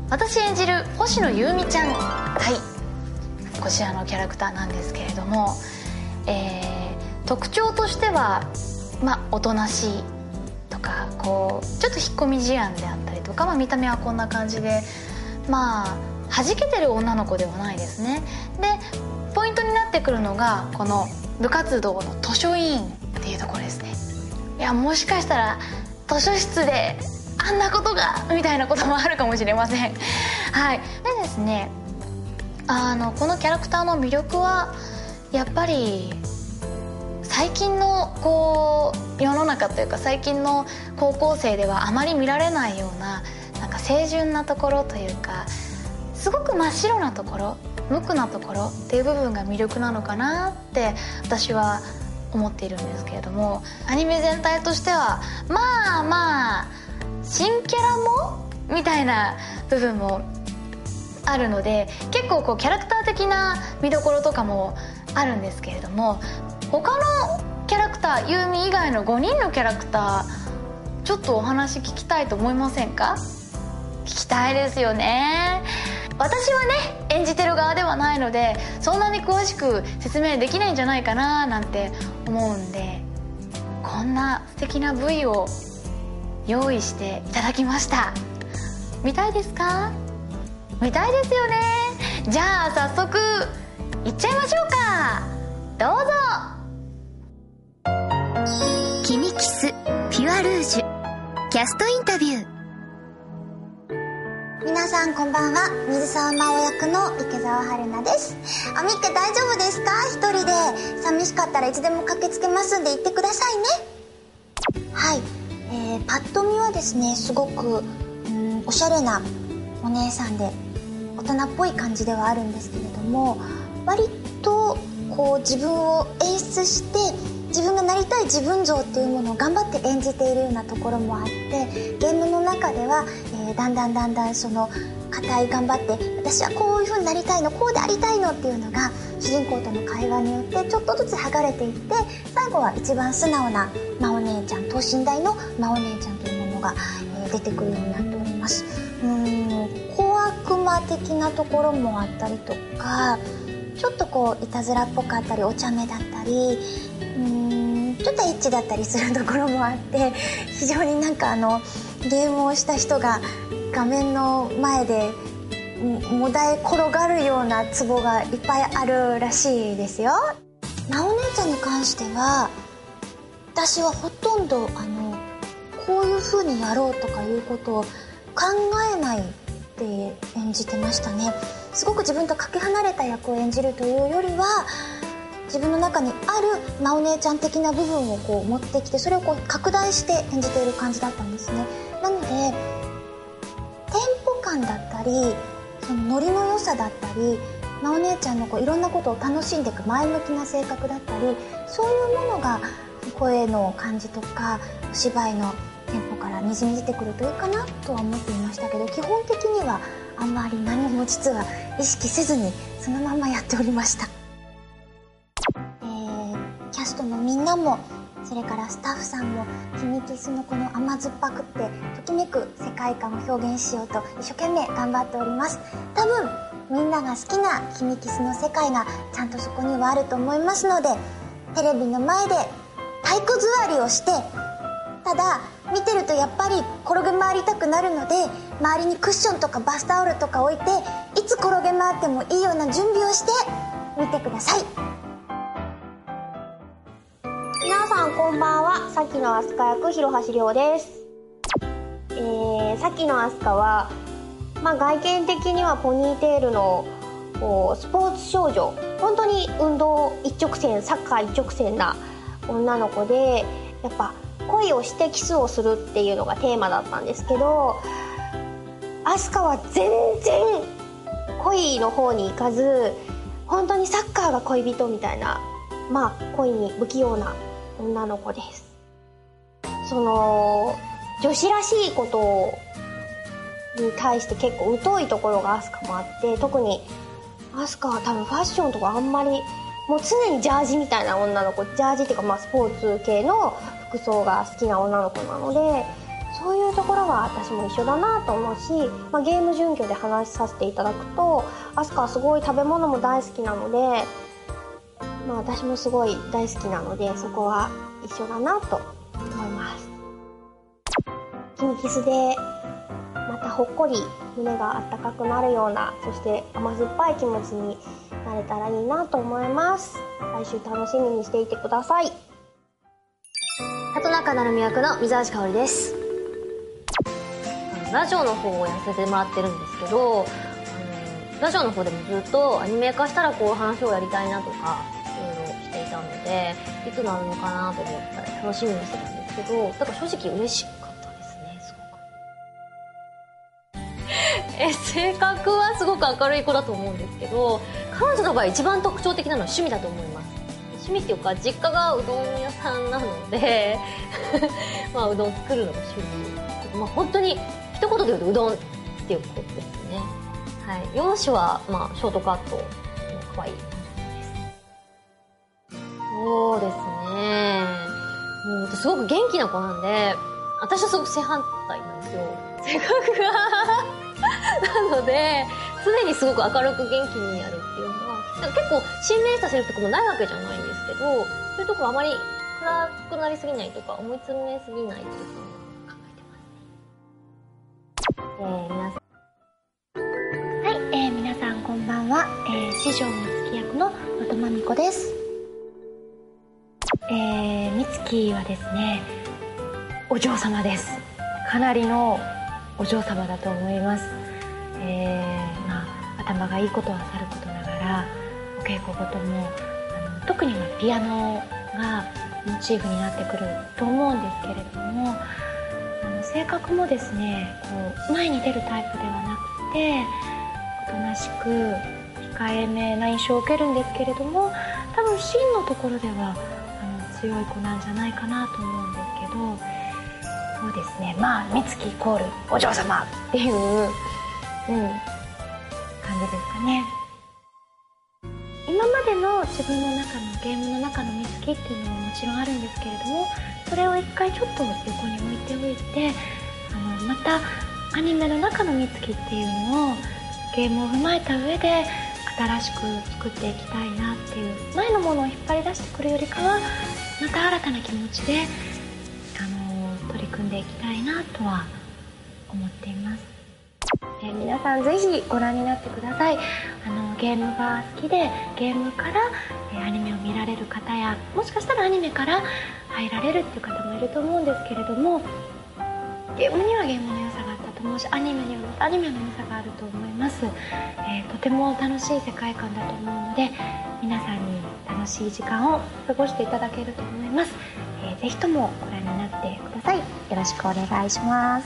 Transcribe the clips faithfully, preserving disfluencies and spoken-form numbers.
私演じる星野優美ちゃん、はい、こちらのキャラクターなんですけれども、えー、特徴としては、まあ、おとなしいとか、こうちょっと引っ込み思案であったりとか、まあ、見た目はこんな感じで、まあ弾けてる女の子ではないですね。でポイントになってくるのがこの部活動の図書委員っていうところですね。いや、もしかしたら図書室であんなことがみたいなこともあるかもしれません。はい。でですね、あのこのキャラクターの魅力はやっぱり最近のこう世の中というか、最近の高校生ではあまり見られないような、なんか清純なところというか、すごく真っ白なところ、無垢なところっていう部分が魅力なのかなって私は思っているんですけれども、アニメ全体としてはまあまあ新キャラもみたいな部分もあるので、結構こうキャラクター的な見どころとかもあるんですけれども、他のキャラクター、ユーミ以外のごにんのキャラクター、ちょっとお話聞きたいと思いませんか？聞きたいですよね。私はね、演じてる側ではないのでそんなに詳しく説明できないんじゃないかななんて思うんで、こんな素敵な ブイ を用意していただきました。見たいですか？見たいですよね。じゃあ早速いっちゃいましょうか。どうぞ。 君キスピュアルージュキャストインタビュー。 皆さんこんばんは。水沢真央役の池澤春菜です。あみっけ大丈夫ですか？一人で。寂しかったらいつでも駆けつけますんで言ってくださいね。はい、えー、パッと見はですね、すごくうんおしゃれなお姉さんで大人っぽい感じではあるんですけれども、割とこう自分を演出して自分がなりたい自分像っていうものを頑張って演じているようなところもあって、ゲームの中では、えー、だんだんだんだんその固い頑張って私はこういう風になりたいの、こうでありたいのっていうのが主人公との会話によってちょっとずつ剥がれていって、最後は一番素直な真央姉ちゃん、等身大の真央姉ちゃんというものが、えー、出てくるようになっております。うーん小悪魔的なところもあったりとか、ちょっとこういたずらっぽかったりお茶目だったり、うーんちょっとエッチだったりするところもあって、非常になんかあのゲームをした人が画面の前でもだえ転がるようなツボがいっぱいあるらしいですよ。真央姉ちゃんに関しては私はほとんどあのこういう風にやろうとかいうことを考えないで演じてましたね。すごく自分とかけ離れた役を演じるというよりは、自分の中にある真央姉ちゃん的な部分をこう持ってきて、それをこう拡大して演じている感じだったんですね。なのでテンポ感だったり、そのノリの良さだったり、真央姉ちゃんのこういろんなことを楽しんでいく前向きな性格だったり、そういうものが声の感じとかお芝居のテンポからにじみ出てくるといいかなとは思っていましたけど、基本的にはあんまり何も実は意識せずにそのままやっておりました。えー、キャストのみんなも、それからスタッフさんも君キスのこの甘酸っぱくってときめく世界観を表現しようと一生懸命頑張っております。多分みんなが好きな君キスの世界がちゃんとそこにはあると思いますので、テレビの前で体育座りをして、ただ見てるとやっぱり転げ回りたくなるので、周りにクッションとかバスタオルとか置いて、いつ転げ回ってもいいような準備をして見てください。 皆さんこんばんは。先野飛鳥役広橋涼です。えー、先野飛鳥は、まあ、外見的にはポニーテールのこうスポーツ少女、本当に運動一直線、サッカー一直線な女の子で、やっぱ恋をしてキスをするっていうのがテーマだったんですけど、飛鳥は全然恋の方に行かず、本当にサッカーが恋人みたいな、まあ恋に不器用な女の子です。その女子らしいことに対して結構疎いところが飛鳥もあって、特に飛鳥は多分ファッションとかあんまり、もう常にジャージみたいな女の子、ジャージっていうかまあスポーツ系の服装が好きな女の子なので、 そういうところは私も一緒だなと思うし、まあ、ゲーム準拠で話させていただくと、アスカはすごい食べ物も大好きなので、まあ、私もすごい大好きなので、そこは一緒だなと思います。キミキスでまたほっこり胸があったかくなるような、そして甘酸っぱい気持ちになれたらいいなと思います。来週楽しみにしていてください。 里中成美役の水橋かおりです。ラジオの方をやらせてもらってるんですけど、あのラジオの方でもずっとアニメ化したらこういう話をやりたいなとかいうのをしていたので、いつなるのかなと思ったら楽しみにしてたんですけど、だから正直嬉しかったですね、すごく。え性格はすごく明るい子だと思うんですけど、彼女の場合一番特徴的なのは趣味だと思います。趣味っていうか、実家がうどん屋さんなのでまあうどん作るのが趣味、まあ、本当に一言で言うとうどんっていうことですね。はい、容姿は、まあ、ショートカット可愛いです。そうですね、もうすごく元気な子なんで、私はすごく正反対なんですよ、性格がなので常にすごく明るく元気にやるっていうのは、なんか結構信頼したセリフとかもないわけじゃないんですけど、そういうところあまり暗くなりすぎないとか思い詰めすぎないっていうのを考えてますね。えー、皆さんはい、えー、皆さんこんばんは、えー、師匠みつき役ののとまみこです。えー、みつきはですね、お嬢様です。かなりのお嬢様だと思います。えー、まあ頭がいいことはさることながら、お稽古ごともあの特にはピアノがモチーフになってくると思うんですけれども、あの性格もですね、こう前に出るタイプではなくて、おとなしく控えめな印象を受けるんですけれども、多分真のところではあの強い子なんじゃないかなと思うんですけど、そうですね、まあ美月イコールお嬢様っていう、うん、感じですかね。今までの自分の中のゲームの中の美月っていうのももちろんあるんですけれども、それを一回ちょっと横に置いておいて、あのまたアニメの中の美月っていうのをゲームを踏まえた上で新しく作っていきたいなっていう、前のものを引っ張り出してくるよりかはまた新たな気持ちであの取り組んでいきたいなとは思っています。えー、皆さんぜひご覧になってください。あのゲームが好きでゲームから、えー、アニメを見られる方や、もしかしたらアニメから入られるっていう方もいると思うんですけれども、ゲームにはゲームの良さがあったと思うし、アニメにはまたアニメの良さがあると思います。えー、とても楽しい世界観だと思うので、皆さんに楽しい時間を過ごしていただけると思います。えー、ぜひともご覧になってください。よろしくお願いします。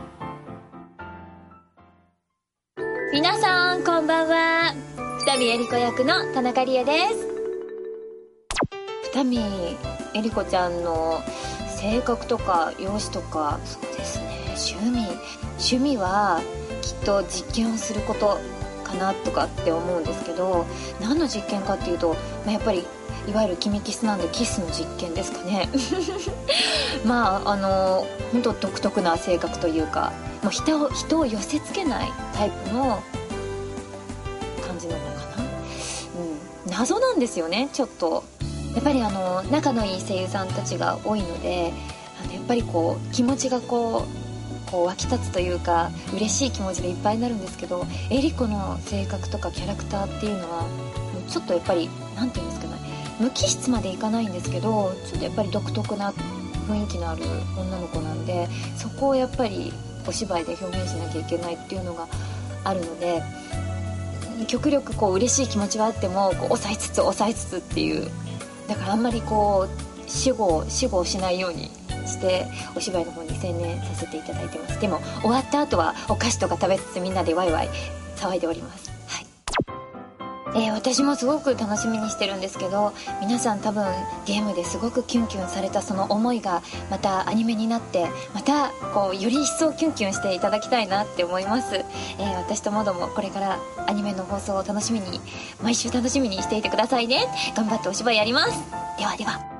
皆さんこんばんは。二見えり子役の田中理恵です。 二見えり子ちゃんの性格とか容姿とか、そうですね、趣味趣味はきっと実験をすることかなとかって思うんですけど、何の実験かっていうと、まあ、やっぱりいわゆる君キスなんでキスの実験ですかねまああの本当独特な性格というか、もう人を人を寄せつけないタイプの感じなのかな、うん、謎なんですよね。ちょっとやっぱりあの仲のいい声優さんたちが多いので、あのやっぱりこう気持ちがこうこう湧き立つというか、嬉しい気持ちでいっぱいになるんですけど、エリコの性格とかキャラクターっていうのはちょっとやっぱりなんていうんですかね、無機質までいかないんですけど、ちょっとやっぱり独特な雰囲気のある女の子なんで、そこをやっぱりお芝居で表現しなきゃいけないっていうのがあるので、極力こう嬉しい気持ちはあってもこう抑えつつ抑えつつっていう、だからあんまりこう死後死後しないようにしてお芝居の方に専念させていただいてます。でも終わった後はお菓子とか食べつつみんなでワイワイ騒いでおります。えー、私もすごく楽しみにしてるんですけど、皆さん多分ゲームですごくキュンキュンされたその思いがまたアニメになって、またこうより一層キュンキュンしていただきたいなって思います。えー、私ともどもこれからアニメの放送を楽しみに、毎週楽しみにしていてくださいね。頑張ってお芝居やります。ではでは。